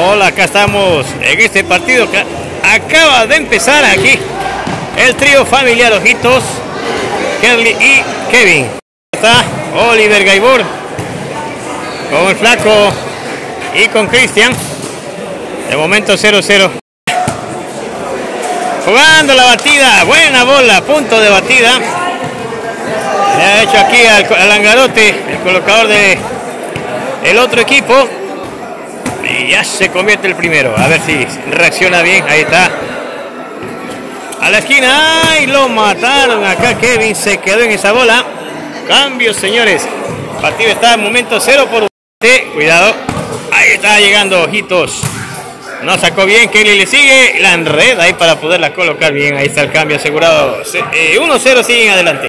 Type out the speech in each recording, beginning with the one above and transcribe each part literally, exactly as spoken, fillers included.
Hola, acá estamos en este partido que acaba de empezar aquí. El trío familiar Ojitos, Kerly y Kevin. Está Oliver Gaibor con el Flaco y con Cristian. De momento cero cero. Jugando la batida, buena bola, punto de batida. Le ha hecho aquí al, al Langarote, el colocador de el otro equipo. Y ya se convierte el primero. A ver si reacciona bien. Ahí está. A la esquina. ¡Ay! Lo mataron acá. Kevin se quedó en esa bola. Cambios, señores. El partido está en momento cero por uno. Cuidado. Ahí está llegando Ojitos. No sacó bien. Kelly le sigue. La enreda ahí para poderla colocar bien. Ahí está el cambio asegurado. uno cero siguen adelante.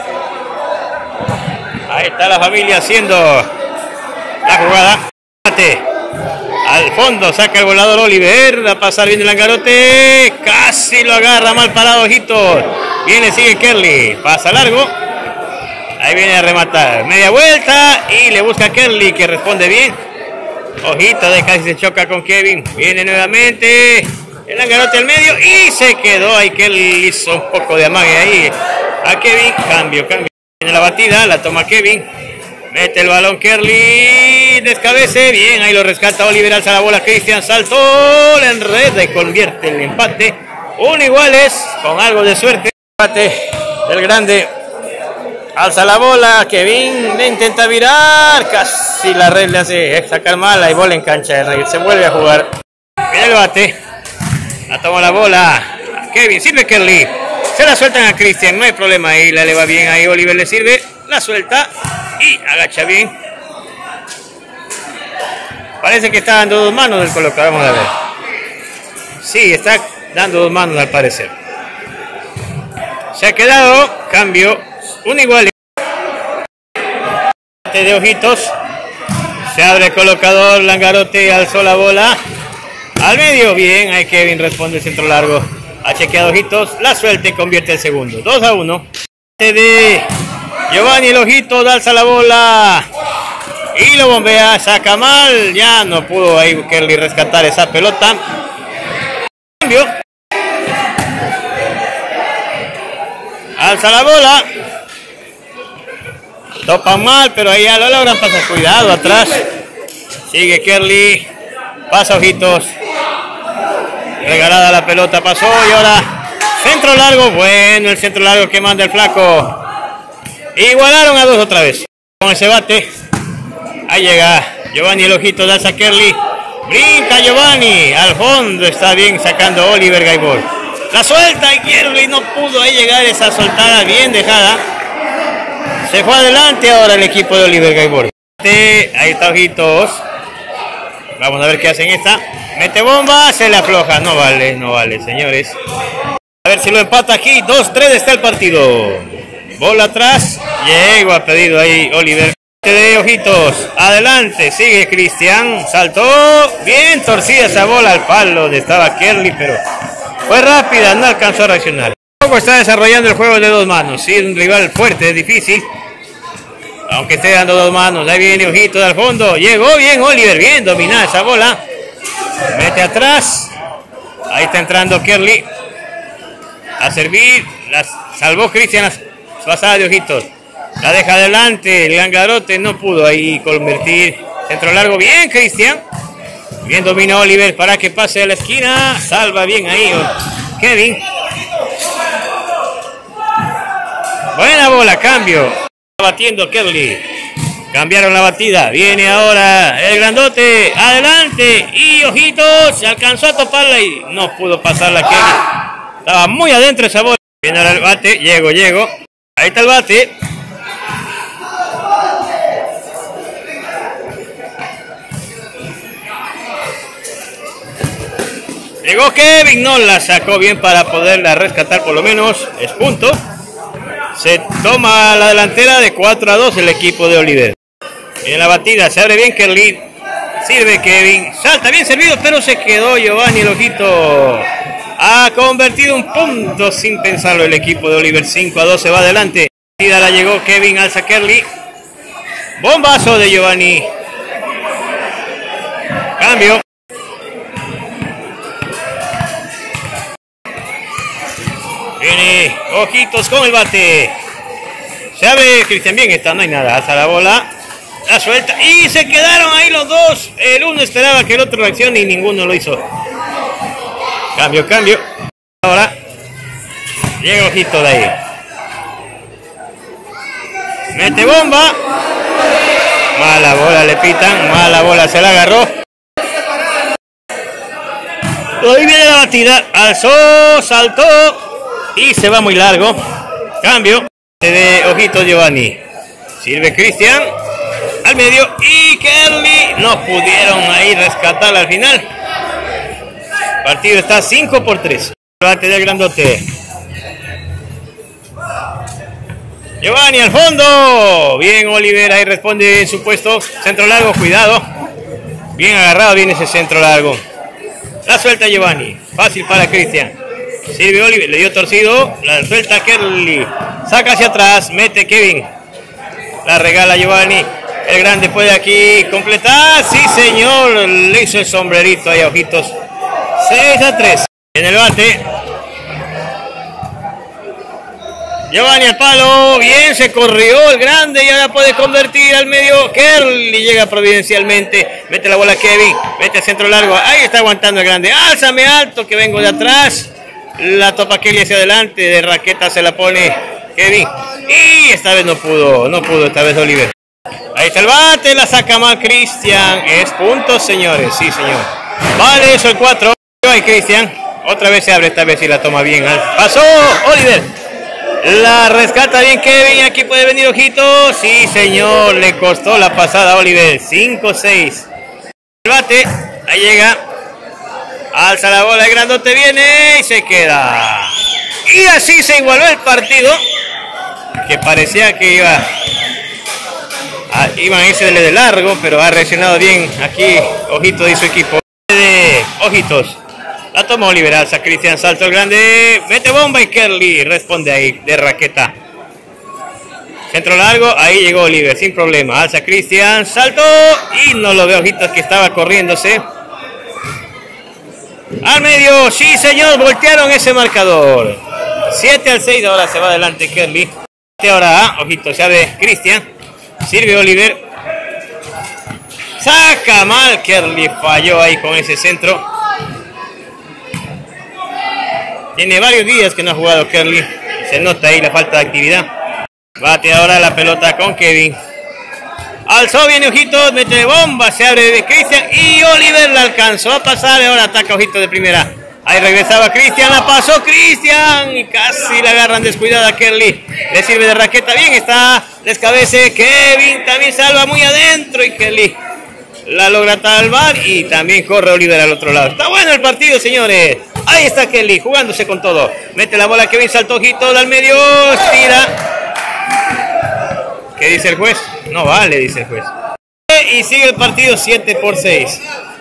Ahí está la familia haciendo la jugada. Al fondo saca el volador Oliver. A pasar bien el Langarote. Casi lo agarra mal parado Ojitos. Viene, sigue Kerly. Pasa largo. Ahí viene a rematar. Media vuelta. Y le busca a Kerly que responde bien. Ojito de casi se choca con Kevin. Viene nuevamente. El Langarote al medio. Y se quedó ahí. Kerly hizo un poco de amague ahí a Kevin. Cambio, cambio. Viene la batida. La toma Kevin. Mete el balón Kerly, descabece, bien, ahí lo rescata Oliver, alza la bola, Cristian saltó, le enreda y convierte el empate. Un iguales, con algo de suerte. Empate del grande, alza la bola, Kevin le intenta virar, casi la red le hace sacar mala y bola en cancha de Rey. Se vuelve a jugar. Viene el bate, la toma la bola, Kevin, sirve Kerly, se la sueltan a Cristian, no hay problema ahí, la le va bien ahí, Oliver le sirve, la suelta. Y agacha bien. Parece que está dando dos manos del colocador. Vamos a ver. Sí, está dando dos manos al parecer. Se ha quedado. Cambio. Un igual. De Ojitos. Se abre el colocador. Langarote alzó la bola. Al medio. Bien. Ahí Kevin responde el centro largo. Ha chequeado Ojitos. La suelta y convierte el segundo. dos a uno. De Giovanni el Ojito, alza la bola y lo bombea, saca mal, ya no pudo ahí Kerly rescatar esa pelota. Cambio. Alza la bola. Topan mal, pero ahí ya lo logran pasar. Cuidado atrás. Sigue Kerly. Pasa Ojitos. Regalada la pelota, pasó y ahora centro largo. Bueno, el centro largo que manda el Flaco. Igualaron a dos otra vez. Con ese bate. Ahí llega Giovanni el Ojito, alza Kerly. Brinca Giovanni. Al fondo está bien sacando Oliver Gaibor. La suelta y Kerly no pudo ahí llegar esa soltada bien dejada. Se fue adelante ahora el equipo de Oliver Gaibor. Ahí está Ojitos. Vamos a ver qué hacen esta. Mete bomba, se le afloja. No vale, no vale, señores. A ver si lo empata aquí. dos tres está el partido. Bola atrás, llegó a pedido ahí Oliver de Ojitos, adelante, sigue Cristian, saltó, bien torcida esa bola al palo donde estaba Kerly, pero fue rápida, no alcanzó a reaccionar. Poco está desarrollando el juego de dos manos, sí, un rival fuerte, es difícil, aunque esté dando dos manos. Ahí viene Ojitos al fondo, llegó bien Oliver, bien dominada esa bola, mete atrás, ahí está entrando Kerly a servir, la salvó Cristian. Pasada de Ojitos, la deja adelante, el Langarote no pudo ahí convertir, centro largo, bien Cristian, bien domina Oliver para que pase a la esquina, salva bien ahí Kevin, buena bola, cambio, batiendo Kerly, cambiaron la batida, viene ahora el grandote, adelante y Ojitos, se alcanzó a toparla y no pudo pasarla Kerly, estaba muy adentro esa bola, viene ahora el bate, llego, llego. Ahí está el bate. Llegó Kevin, no la sacó bien para poderla rescatar por lo menos. Es punto. Se toma la delantera de cuatro a dos el equipo de Oliver. En la batida se abre bien Kerly. Sirve Kevin. Salta bien servido, pero se quedó Giovanni el Ojito. Ha convertido un punto sin pensarlo el equipo de Oliver. cinco a dos se va adelante. La llegó Kevin, alza Kerly. Bombazo de Giovanni. Cambio. Viene Ojitos con el bate. Se abre Cristian, bien está, no hay nada. Alza la bola, la suelta y se quedaron ahí los dos. El uno esperaba que el otro reaccione y ninguno lo hizo. Cambio, cambio. Ahora llega Ojitos de ahí. Mete bomba. Mala bola le pitan, mala bola se la agarró. Ahí viene la batida, alzó, saltó y se va muy largo. Cambio de Ojitos Giovanni. Sirve Cristian al medio y Kerly no pudieron ahí rescatarla al final. El partido está cinco por tres. Bate del grandote. Giovanni al fondo. Bien Oliver, ahí responde en su puesto. Centro largo, cuidado. Bien agarrado viene ese centro largo. La suelta Giovanni. Fácil para Cristian. Sirve Oliver, le dio torcido. La suelta Kerly. Saca hacia atrás, mete Kevin. La regala Giovanni. El grande puede aquí completar. Sí señor, le hizo el sombrerito ahí a Ojitos. seis a tres. En el bate. Giovanni al palo, bien se corrió el grande y ahora puede convertir al medio. Kerly llega providencialmente, mete la bola Kevin, mete el centro largo, ahí está aguantando el grande. Álzame alto que vengo de atrás. La topa Kelly hacia adelante, de raqueta se la pone Kevin y esta vez no pudo, no pudo esta vez Oliver. Ahí está el bate, la saca mal Cristian, es punto señores, sí señor. Vale eso el cuatro, ahí Cristian, otra vez se abre, esta vez y la toma bien. Pasó Oliver. La rescata bien Kevin, aquí puede venir Ojitos. Sí señor, le costó la pasada a Oliver. cinco seis. El bate, ahí llega. Alza la bola, el grandote viene y se queda. Y así se igualó el partido. Que parecía que iba a, iban a irse de largo, pero ha reaccionado bien aquí Ojitos y su equipo. De Ojitos. La toma Oliver, alza Cristian, salto el grande, mete bomba y Kerly responde ahí de raqueta. Centro largo, ahí llegó Oliver sin problema, alza Cristian, salto y no lo ve Ojitos que estaba corriéndose. Al medio, sí señor, voltearon ese marcador. siete al seis, ahora se va adelante Kerly. Ahora Ojitos, se abre Cristian, sirve Oliver. Saca mal, Kerly falló ahí con ese centro. Tiene varios días que no ha jugado Kerly. Se nota ahí la falta de actividad. Bate ahora la pelota con Kevin. Alzó, viene Ojitos, mete bomba, se abre de Cristian y Oliver la alcanzó a pasar. Ahora ataca Ojitos de primera. Ahí regresaba Cristian, la pasó Cristian y casi la agarran descuidada a Kerly. Le sirve de raqueta, bien está, descabece. Kevin también salva muy adentro y Kerly la logra salvar y también corre Oliver al otro lado. Está bueno el partido, señores. Ahí está Kerly jugándose con todo. Mete la bola Kevin, saltó Ojitos al medio, tira. ¿Qué dice el juez? No vale, dice el juez. Y sigue el partido siete por seis.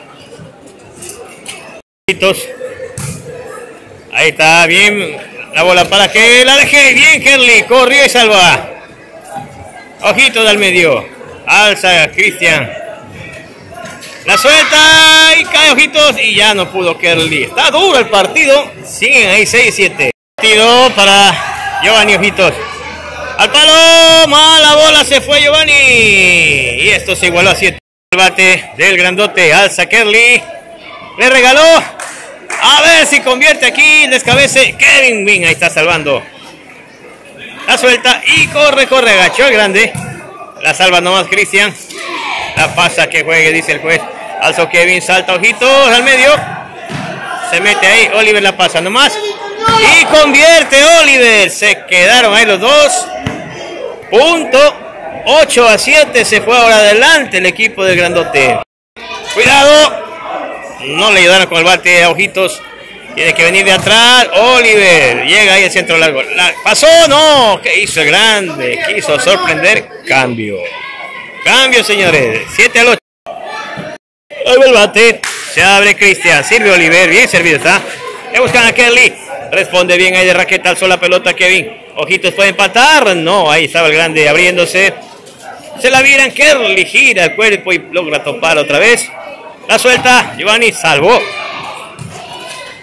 Ahí está, bien. La bola para que la deje. Bien Kerly, corrió y salva. Ojitos al medio. Alza Cristian. La suelta y cae Ojitos y ya no pudo Kerly. Está duro el partido. Siguen ahí seis siete. Partido para Giovanni Ojitos. Al palo, mala bola, se fue Giovanni. Y esto se igualó a siete. El bate del grandote, alza Kerly. Le regaló. A ver si convierte aquí, descabece Kevin Wing. Ahí está salvando. La suelta y corre, corre, agachó el grande. La salva nomás Cristian. La pasa que juegue, dice el juez. Alzó Kevin, salta Ojitos al medio. Se mete ahí, Oliver la pasa nomás. Y convierte Oliver. Se quedaron ahí los dos. Punto. ocho a siete. Se fue ahora adelante el equipo del grandote. Cuidado. No le ayudaron con el bate a Ojitos. Tiene que venir de atrás. Oliver. Llega ahí el centro largo. La pasó, no. ¿Qué hizo el grande? Quiso sorprender. Cambio. Cambio, señores. siete al ocho. Ahí va el bate. Se abre Cristian. Sirve Oliver. Bien servido está. Le buscan a Kerly. Responde bien ahí de raqueta. Alzó la pelota Kevin. Ojitos puede empatar. No, ahí estaba el grande abriéndose. Se la viran. Kerly gira el cuerpo y logra topar otra vez. La suelta. Giovanni salvó.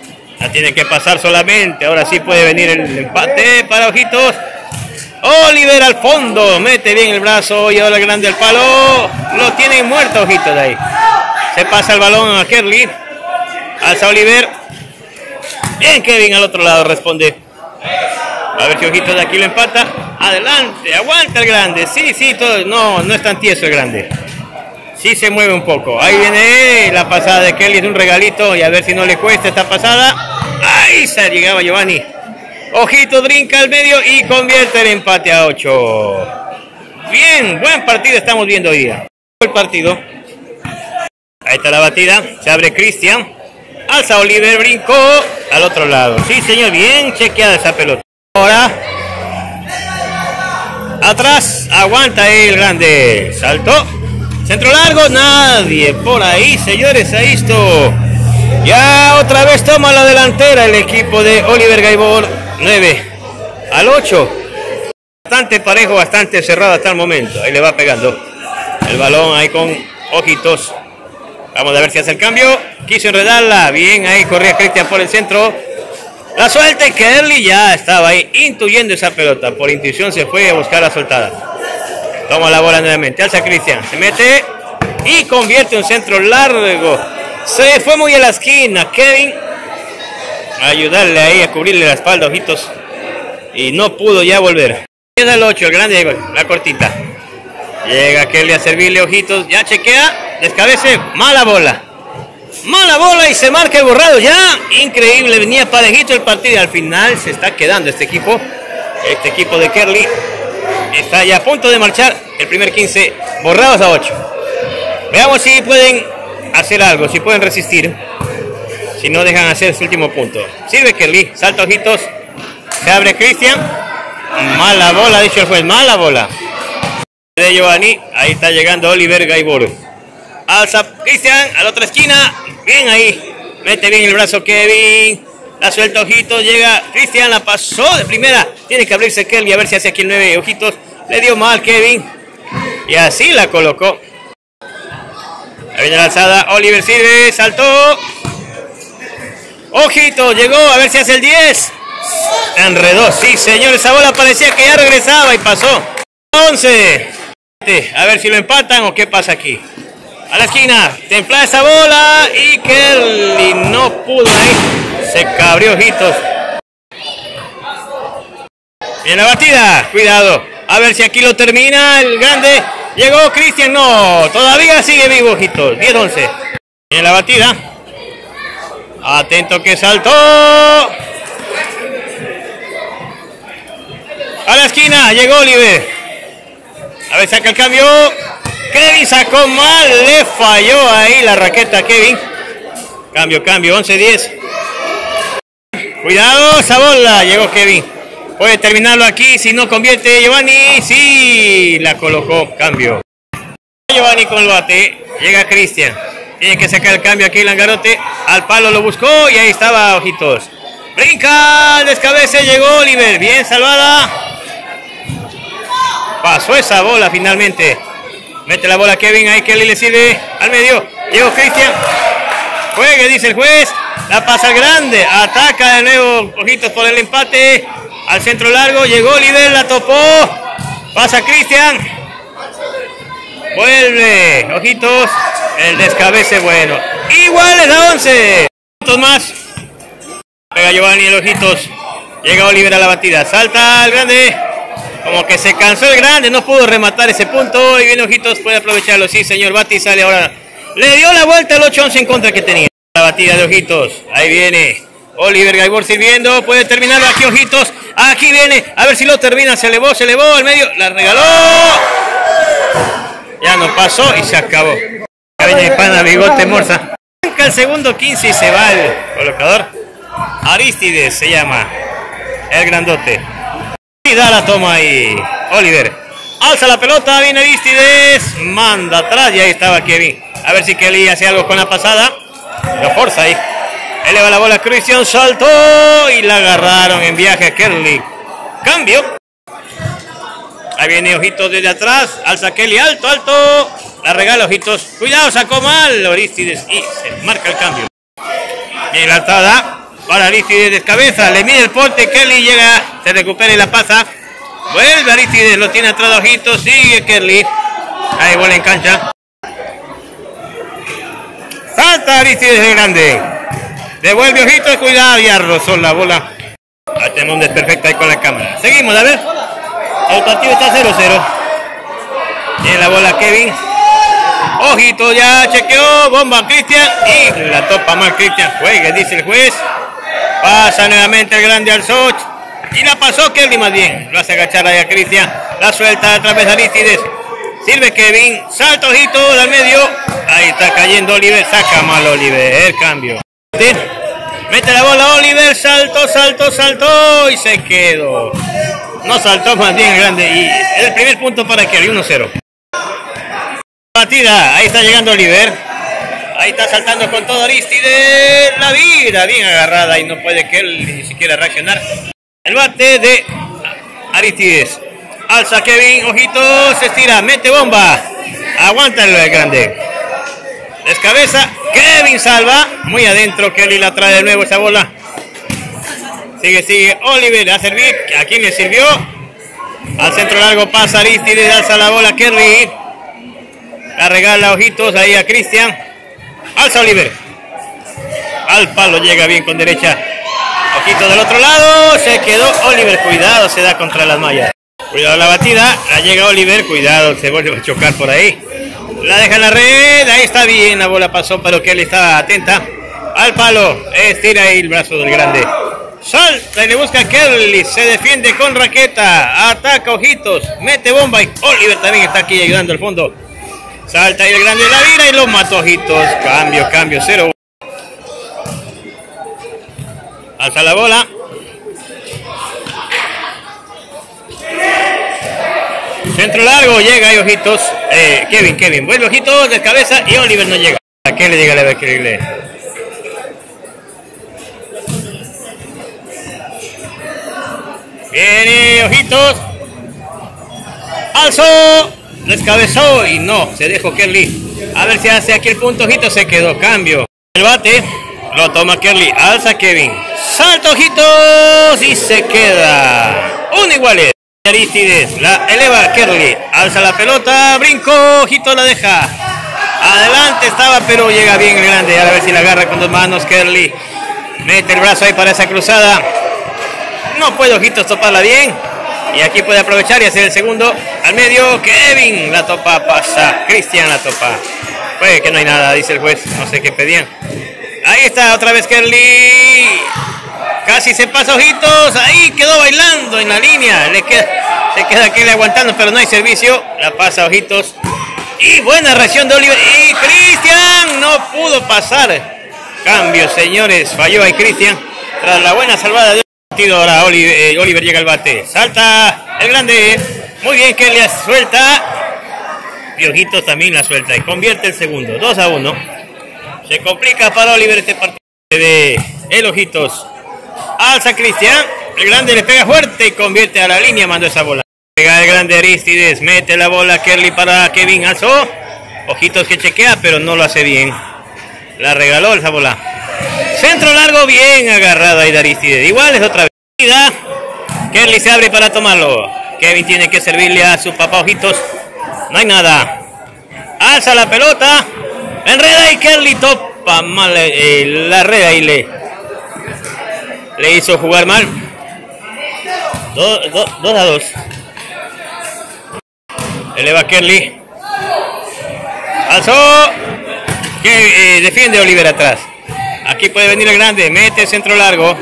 La tiene que pasar solamente. Ahora sí puede venir el empate para Ojitos. Oliver al fondo. Mete bien el brazo y ahora el grande al palo. Lo tienen muerto Ojitos de ahí. Se pasa el balón a Kerly. Alza Oliver. Bien, Kevin al otro lado responde. A ver si Ojitos de aquí lo empata. Adelante, aguanta el grande. Sí, sí, todo. No, no es tan tieso el grande. Sí se mueve un poco. Ahí viene la pasada de Kelly. Es un regalito. Y a ver si no le cuesta esta pasada. Ahí se llegaba Giovanni. Ojitos brinca al medio y convierte el empate a ocho. Bien, buen partido estamos viendo hoy día. El partido. Ahí está la batida. Se abre Cristian. Alza Oliver, brincó al otro lado. Sí, señor, bien chequeada esa pelota. Ahora. Atrás. Aguanta ahí el grande. Saltó. Centro largo, nadie por ahí, señores, ahí está. Ya otra vez toma la delantera el equipo de Oliver Gaibor, nueve al ocho. Bastante parejo, bastante cerrado hasta el momento. Ahí le va pegando el balón ahí con Ojitos. Vamos a ver si hace el cambio. Quiso enredarla, bien, ahí corría Cristian por el centro. La suelta y Kerly ya estaba ahí intuyendo esa pelota. Por intuición se fue a buscar la soltada. Toma la bola nuevamente, alza Cristian, se mete y convierte un centro largo. Se fue muy a la esquina, Kevin. A ayudarle ahí, a cubrirle la espalda, Ojitos. Y no pudo ya volver. Llega el ocho, el grande, la cortita. Llega Kelly a servirle, Ojitos. Ya chequea, descabece, mala bola. Mala bola y se marca el borrado ya. Increíble, venía parejito el partido. Al final se está quedando este equipo. Este equipo de Kerly. Está ya a punto de marchar el primer quince, borrados a ocho. Veamos si pueden hacer algo, si pueden resistir. Si no dejan hacer su último punto. Sirve Kerly, salta Ojitos. Se abre Cristian. Mala bola, dicho el juez, mala bola. De Giovanni, ahí está llegando Oliver Gaibor. Alza Cristian a la otra esquina. Bien ahí, mete bien el brazo Kevin. La suelta Ojitos, llega Cristian, la pasó de primera. Tiene que abrirse Kelly a ver si hace aquí el nueve. Ojitos, le dio mal Kevin. Y así la colocó. Ahí viene la alzada, Oliver sirve, saltó. Ojitos, llegó, a ver si hace el diez. Enredó, sí señor, esa bola parecía que ya regresaba y pasó. once. A ver si lo empatan o qué pasa aquí. A la esquina, templa esa bola y Kelly no pudo ahí. Se cabrió Ojitos. En la batida, cuidado. A ver si aquí lo termina el grande. Llegó Cristian, no, todavía sigue vivo Ojitos. diez once. En la batida. Atento que saltó. A la esquina, llegó Oliver. A ver, saca el cambio. Kevin sacó mal, le falló ahí la raqueta a Kevin. Cambio, cambio, once diez. Cuidado, esa bola, llegó Kevin. Puede terminarlo aquí, si no convierte Giovanni. Sí, la colocó, cambio. Giovanni con el bate, llega Cristian. Tiene que sacar el cambio aquí Langarote. Al palo lo buscó y ahí estaba Ojitos. Brinca, descabece, llegó Oliver. Bien salvada. Pasó esa bola finalmente. Mete la bola Kevin, ahí Kelly le sirve al medio. Llegó Cristian. Juegue, dice el juez. La pasa al grande. Ataca de nuevo Ojitos por el empate. Al centro largo. Llegó Oliver, la topó. Pasa Cristian. Vuelve Ojitos. El descabece bueno. Igual es a once. Puntos más. Pega Giovanni el Ojitos. Llega Oliver a la batida. Salta el grande. Como que se cansó el grande. No pudo rematar ese punto. Y viene Ojitos. Puede aprovecharlo. Sí, señor. Bati sale ahora. Le dio la vuelta al ocho once en contra que tenía. La batida de Ojitos. Ahí viene Oliver Gaibor sirviendo. Puede terminarlo aquí Ojitos. Aquí viene. A ver si lo termina. Se elevó, se elevó al medio. La regaló. Ya no pasó y se acabó. Acá viene el pana Bigote Morza. Arranca el segundo quince y se va el colocador. Aristides se llama. El grandote. Y da la toma ahí. Oliver. Alza la pelota. Viene Aristides. Manda atrás y ahí estaba Kevin. A ver si Kelly hace algo con la pasada. Lo forza ahí. Eleva la bola Christian. Saltó. Y la agarraron en viaje a Kelly. Cambio. Ahí viene Ojitos desde atrás. Alza Kelly. Alto, alto. La regala Ojitos. Cuidado, sacó mal Aristides. Y se marca el cambio. Bien la alzada. para Aristides, descabeza, le mide el porte, Kelly llega, se recupera y la pasa. Vuelve Aristides, lo tiene atrás de Ojitos, sigue Kelly. Ahí bola en cancha. Salta Aristides el grande. Devuelve Ojitos, cuidado, ya rozó la bola. La tenemos un desperfecto ahí con la cámara. Seguimos, a ver. El partido está cero cero. Tiene la bola Kevin. Ojito, ya chequeó. Bomba Cristian. Y la topa mal Cristian. Juegue, dice el juez. Pasa nuevamente el grande al Soch. Y la pasó Kelly más bien. Lo hace agachar ahí a Cristian. La suelta otra vez a Aristides. Sirve Kevin. Salta Ojito del medio. Ahí está cayendo Oliver. Saca mal Oliver. El cambio. Mete la bola Oliver. Saltó, saltó, saltó. Y se quedó. No saltó más bien grande. Y el primer punto para Kelly. uno cero. Batida. Ahí está llegando Oliver. Ahí está saltando con todo Aristides. La vida bien agarrada. Y no puede Kelly ni siquiera reaccionar. El bate de Aristides. Alza Kevin, Ojito, se estira, mete bomba. Aguanta el grande. Descabeza, Kevin salva. Muy adentro, Kelly la trae de nuevo esa bola. Sigue, sigue, Oliver a servir. ¿A quién le sirvió? Al centro largo pasa Aristides, alza la bola Kelly. La regala Ojitos ahí a Cristian. Alza Oliver. Al palo llega bien con derecha. Ojito del otro lado, se quedó Oliver, cuidado, se da contra las mallas. Cuidado la batida, la llega Oliver, cuidado, se vuelve a chocar por ahí. La deja en la red, ahí está bien, la bola pasó, pero Kelly estaba atenta. Al palo, estira ahí el brazo del grande. Salta y le busca a Kelly, se defiende con raqueta, ataca Ojitos, mete bomba y Oliver también está aquí ayudando al fondo. Salta ahí el grande de la vida y lo mató Ojitos. Cambio, cambio, cero. Alza la bola. Centro largo, llega ahí Ojitos. Eh, Kevin, Kevin. Vuelve Ojitos de cabeza y Oliver no llega. ¿A qué le llega la Bekele? Viene Ojitos. Alzó. Descabezó y no, se dejó Kelly. A ver si hace aquí el punto. Ojitos se quedó. Cambio. El bate. Lo toma Kelly. Alza Kevin. Salta Ojitos y se queda. Un iguales. Aristides la eleva Kelly. Alza la pelota. Brinco. Ojitos la deja. Adelante estaba, pero llega bien el grande. A ver si la agarra con dos manos Kelly. Mete el brazo ahí para esa cruzada. No puede Ojitos toparla bien. Y aquí puede aprovechar y hacer el segundo. Al medio. Kevin la topa. Pasa. Cristian la topa. Pues que no hay nada, dice el juez. No sé qué pedían. Ahí está otra vez Kelly. Casi se pasa Ojitos. Ahí quedó bailando en la línea. Le queda, se queda Kelly aguantando, pero no hay servicio. La pasa Ojitos. Y buena reacción de Oliver. Y Cristian no pudo pasar. Cambio, señores. Falló ahí Cristian. Tras la buena salvada de partido. Ahora Oliver, eh, Oliver llega al bate. Salta el grande. Muy bien, Kelly suelta. Y Ojitos también la suelta. Y convierte el segundo. dos a uno. Se complica para Oliver este partido de el Ojitos. Alza Cristian. El grande le pega fuerte y convierte a la línea. Mandó esa bola. Pega el grande Aristides. Mete la bola Kelly para Kevin. Alzó. Ojitos que chequea, pero no lo hace bien. La regaló esa bola. Centro largo, bien agarrado ahí de Aristides. Igual es otra vez. Kelly se abre para tomarlo. Kevin tiene que servirle a su papá Ojitos. No hay nada. Alza la pelota. Enreda y Kelly topa mal eh, la red ahí le, le hizo jugar mal. Dos do, do a dos. Eleva Kelly. Alzó. Que eh, defiende Oliver atrás. Aquí puede venir el grande. Mete centro largo.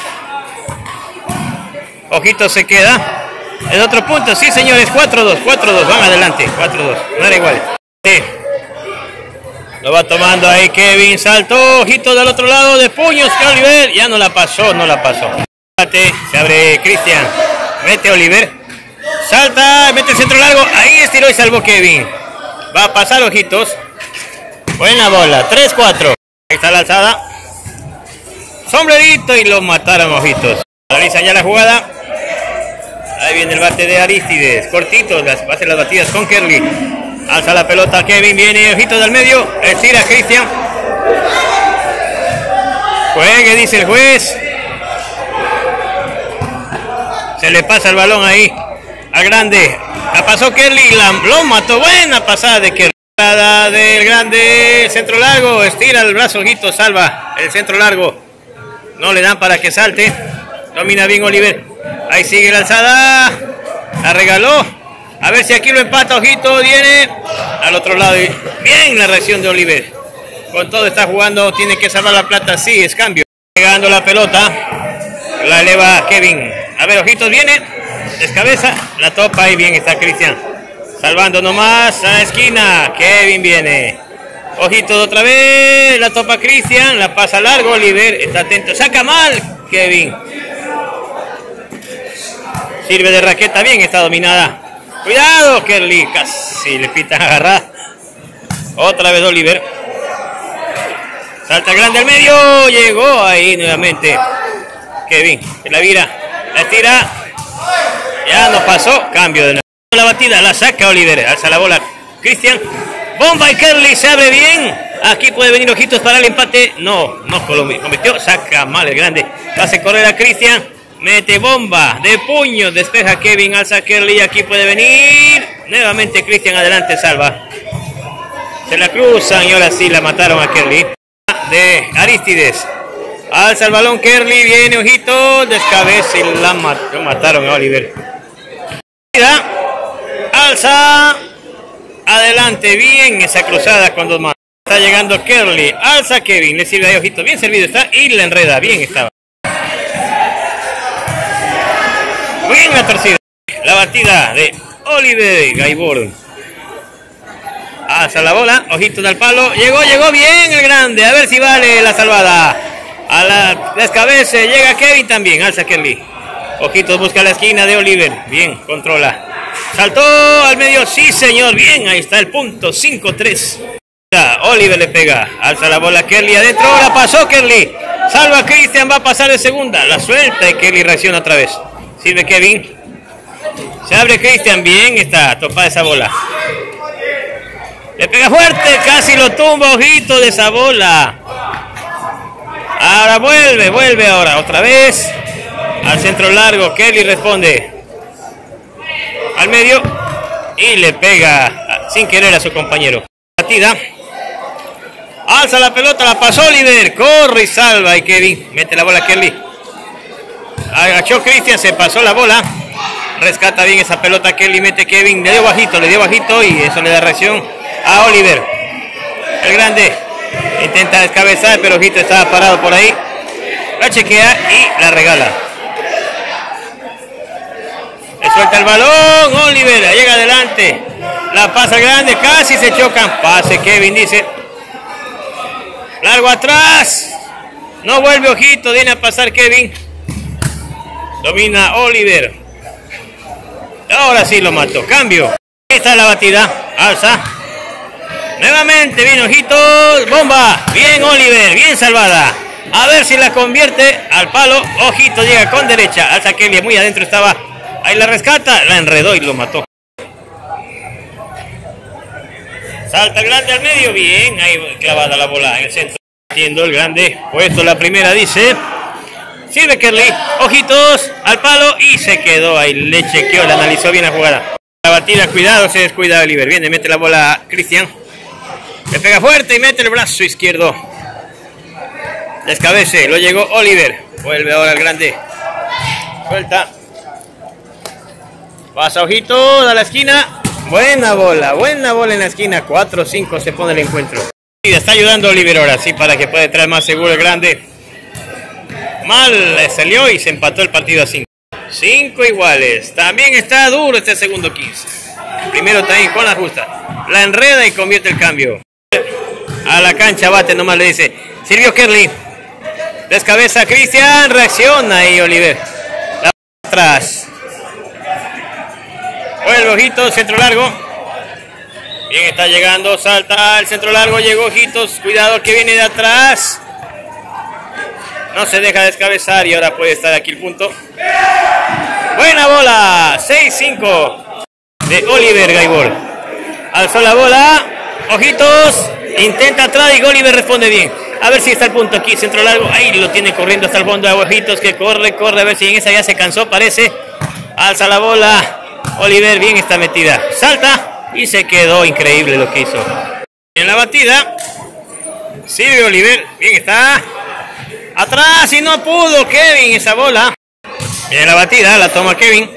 Ojitos se queda. En otro punto. Sí, señores. cuatro dos. cuatro dos. Van adelante. cuatro dos. No era igual. Sí. Lo va tomando ahí Kevin. Saltó. Ojito del otro lado de puños. Que Oliver ya no la pasó. No la pasó. Se abre Cristian. Mete Oliver. Salta. Mete el centro largo. Ahí estiró y salvó Kevin. Va a pasar Ojitos. Buena bola. tres cuatro. Ahí está la alzada. Sombrerito y lo mataron Ojitos. Realizan ya la jugada. Ahí viene el bate de Aristides. Cortitos. Las, va a hacer las batidas con Kelly. Alza la pelota Kevin. Viene Ojitos del medio. Estira Cristian. Juegue, dice el juez. Se le pasa el balón ahí al grande. La pasó Kerly, la, lo mató. Buena pasada de Kerly. Pasada del grande, centro largo. Estira el brazo, ojito, salva el centro largo. No le dan para que salte. Domina bien Oliver. Ahí sigue la alzada. La regaló. A ver si aquí lo empata, ojito. Viene al otro lado. Bien la reacción de Oliver. Con todo está jugando. Tiene que salvar la plata. Sí, es cambio. Llegando la pelota. La eleva Kevin. A ver, ojitos, viene. Descabeza. La topa. Ahí bien está Cristian. Salvando nomás a la esquina. Kevin viene. Ojitos otra vez. La topa Cristian. La pasa largo. Oliver está atento. Saca mal Kevin. Sirve de raqueta. Bien está dominada. Cuidado, Kerly. Casi le pitan agarrada. Otra vez Oliver. Salta grande al medio. Llegó ahí nuevamente Kevin. Se la vira. La estira. Ya no pasó. Cambio de nuevo. La batida. La saca Oliver. Alza la bola. Cristian. Bomba y Kerly. Se abre bien. Aquí puede venir ojitos para el empate. No. No cometió. Saca mal el grande. Hace correr a Cristian. Mete bomba de puño, despeja Kevin, alza Kerly, aquí puede venir. Nuevamente Cristian adelante, salva. Se la cruzan y ahora sí la mataron a Kerly. De Aristides. Alza el balón Kerly, viene ojito, descabeza y la mat lo mataron a Oliver. Alza. Adelante, bien esa cruzada con dos manos. Está llegando Kerly, alza Kevin, le sirve ahí ojito, bien servido está y la enreda, bien estaba. Bien la torcida. La batida de Oliver Gaibor. Alza la bola. Ojito del palo. Llegó, llegó bien el grande. A ver si vale la salvada. A la descabece. Llega Kevin también. Alza Kerly. Ojitos busca la esquina de Oliver. Bien, controla. Saltó al medio. Sí, señor. Bien, ahí está el punto. cinco tres. Oliver le pega. Alza la bola Kerly adentro. La pasó Kerly. Salva a Cristian. Va a pasar de segunda. La suelta y Kerly reacciona otra vez. Sirve Kevin. Se abre Cristian. Bien está. Topa esa bola. Le pega fuerte. Casi lo tumba. Ojito de esa bola. Ahora vuelve. Vuelve ahora. Otra vez. Al centro largo. Kerly responde. Al medio. Y le pega sin querer a su compañero. Batida. Alza la pelota. La pasó Oliver. Corre y salva. Y Kevin. Mete la bola a Kerly. Agachó Cristian, se pasó la bola. Rescata bien esa pelota Kerly, mete Kevin. Le dio bajito, le dio bajito y eso le da reacción a Oliver. El grande intenta descabezar, pero ojito estaba parado por ahí. La chequea y la regala. Le suelta el balón, Oliver llega adelante. La pasa grande, casi se chocan. Pase Kevin, dice. Largo atrás. No vuelve ojito, viene a pasar Kevin. Domina Oliver. Ahora sí lo mató. Cambio. Ahí está la batida. Alza. Nuevamente viene ojitos. Bomba. Bien Oliver. Bien salvada. A ver si la convierte al palo. Ojito llega con derecha. Alza Kelly. Muy adentro estaba. Ahí la rescata. La enredó y lo mató. Salta el grande al medio. Bien. Ahí clavada la bola en el centro. Entiendo el grande. Puesto la primera, dice. Sirve Kerly, ojitos al palo y se quedó ahí, le chequeó, le analizó bien la jugada. La batida, cuidado, se descuida Oliver, viene, mete la bola a Cristian. Le pega fuerte y mete el brazo izquierdo. Descabece, lo llegó Oliver. Vuelve ahora el grande. Suelta. Pasa ojitos a la esquina. Buena bola, buena bola en la esquina. cuatro cinco se pone el encuentro. Y está ayudando Oliver ahora, sí, para que pueda entrar más seguro el grande. Mal le salió y se empató el partido a cinco. cinco iguales. También está duro este segundo quince. Primero también con la justa. La enreda y convierte el cambio. A la cancha bate, nomás le dice. Sirvió Kerly. Descabeza Cristian. Reacciona y Oliver. La atrás. Vuelve ojitos, centro largo. Bien, está llegando. Salta el centro largo. Llegó ojitos. Cuidado que viene de atrás. No se deja descabezar y ahora puede estar aquí el punto. Buena bola. seis cinco de Oliver Gaibor. Alzó la bola. Ojitos. Intenta atrás y Oliver responde bien. A ver si está el punto aquí, centro largo. Ahí lo tiene corriendo hasta el fondo de Ojitos, que corre, corre. A ver si en esa ya se cansó, parece. Alza la bola. Oliver, bien está metida. Salta y se quedó. Increíble lo que hizo. En la batida. Sigue Oliver. Bien está. Atrás y no pudo Kevin esa bola. En la batida la toma Kevin.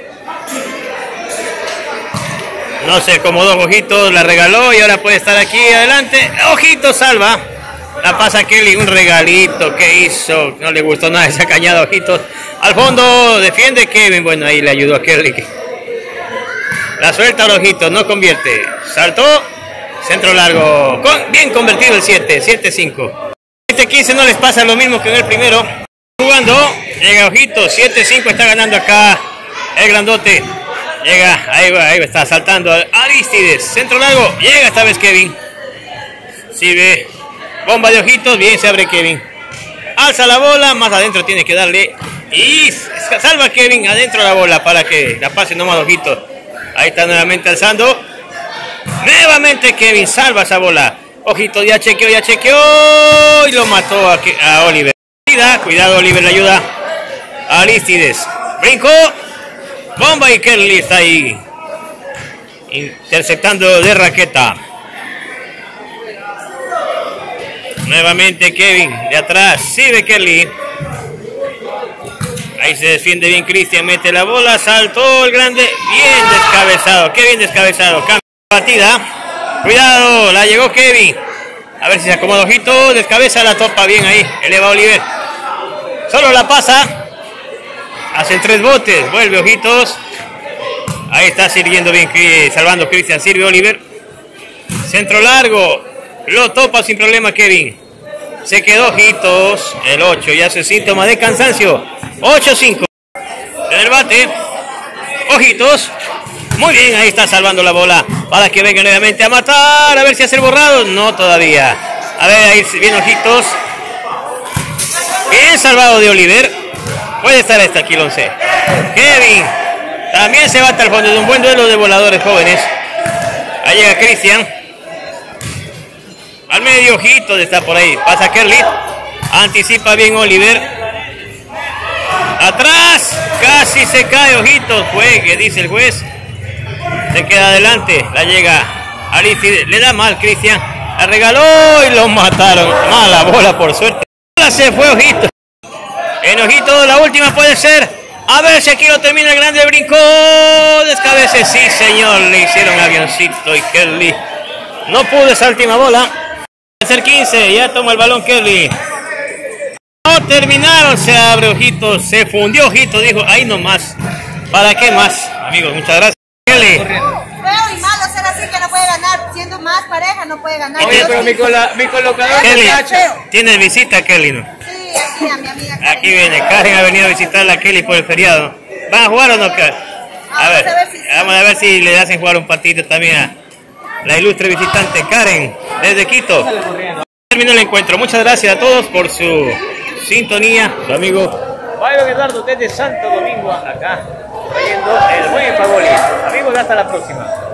No se acomodó Ojitos, la regaló y ahora puede estar aquí adelante. Ojitos salva. La pasa Kelly, un regalito que hizo. No le gustó nada esa cañada, Ojitos. Al fondo defiende Kevin. Bueno, ahí le ayudó a Kelly. La suelta a Ojitos, no convierte. Saltó. Centro largo. Con, bien convertido el siete. siete cinco. Este quince no les pasa lo mismo que en el primero. Jugando. Llega Ojitos. siete cinco está ganando acá el grandote. Llega, ahí va, ahí va, está saltando Aristides, centro largo, llega esta vez Kevin. Sirve, bomba de Ojitos, bien se abre Kevin. Alza la bola, más adentro tiene que darle. Y salva Kevin adentro la bola para que la pase nomás Ojitos. Ahí está nuevamente alzando. Nuevamente Kevin salva esa bola. Ojitos ya chequeó, ya chequeó. Y lo mató a, a Oliver. Cuidado, Oliver le ayuda a Aristides. Brincó. Bomba y Kelly está ahí interceptando de raqueta. Nuevamente Kevin de atrás. Sirve Kelly. Ahí se defiende bien Cristian. Mete la bola. Saltó el grande. Bien descabezado. Qué bien descabezado. Cambia la batida. Cuidado. La llegó Kevin. A ver si se acomoda Ojito. Descabeza la topa bien ahí. Eleva Oliver. Solo la pasa. Hacen tres botes, vuelve Ojitos. Ahí está sirviendo bien, salvando Cristian, sirve Oliver. Centro largo, lo topa sin problema Kevin. Se quedó Ojitos, el ocho, ya hace síntoma de cansancio. ocho cinco. En el bate, Ojitos. Muy bien, ahí está salvando la bola. Para que venga nuevamente a matar, a ver si hace el borrado. No todavía. A ver, ahí viene Ojitos. Bien salvado de Oliver. Puede estar hasta aquí el once. Kevin también se va hasta el fondo de un buen duelo de voladores jóvenes. Ahí llega Cristian. Al medio Ojitos está por ahí. Pasa Kerly. Anticipa bien Oliver. Atrás. Casi se cae Ojitos. Juegue, dice el juez. Se queda adelante. La llega Aristides. Le da mal Cristian. La regaló y lo mataron. Mala bola por suerte. Se fue Ojitos. En Ojitos, la última puede ser. A ver si aquí lo termina el grande. Brincó. Descabece. Sí, señor. Le hicieron avioncito y Kelly no pudo esa última bola. Tercer quince. Ya toma el balón Kelly. No terminaron. Se abre Ojitos. Se fundió Ojitos. Dijo, ahí nomás. ¿Para qué más? Amigos, muchas gracias. Kelly. Feo y malo ser así que no puede ganar. Siendo más pareja no puede ganar. Oye, pero mi, cola, mi colocador Kelly, es ¿tienes visita Kelly? ¿No? Aquí, a mi amiga Karen. Aquí viene, Karen ha venido a visitar a Kelly por el feriado. ¿Van a jugar o no? A ver, a ver si vamos a ver si le hacen jugar un partido también a la ilustre visitante Karen desde Quito. Terminó el encuentro. Muchas gracias a todos por su sintonía. Su amigo Byron Eduardo desde Santo Domingo, acá trayendo el buen Pagoli. Amigos, hasta la próxima.